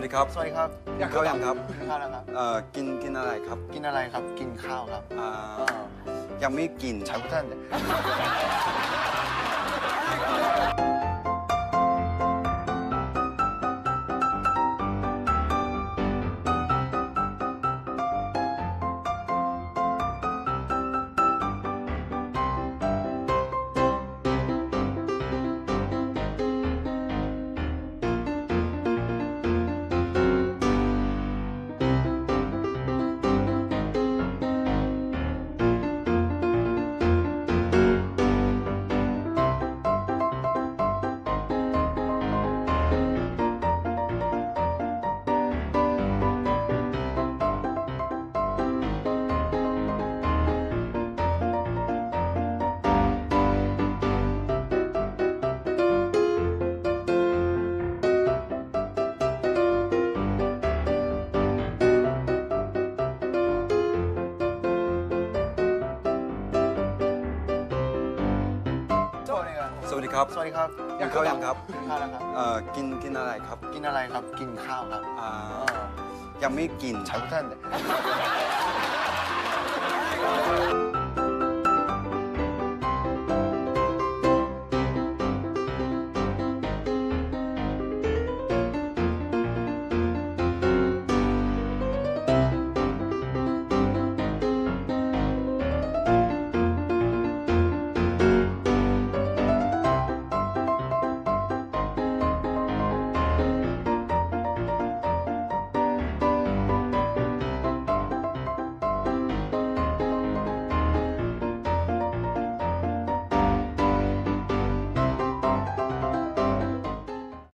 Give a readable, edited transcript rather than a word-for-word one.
ดีครับสวัสดีครับกินข้าวยังครับกินข้าวแล้วครับกินอะไรครับกินอะไรครับกินข้าวครับยังไม่กิน 잘못하는데 สวัสดีครับสวัสดีครับกินข้าวยังครับกินข้าวแล้วครับกินอะไรครับกินอะไรครับกินข้าวครับยังไม่กิน 잘못하는데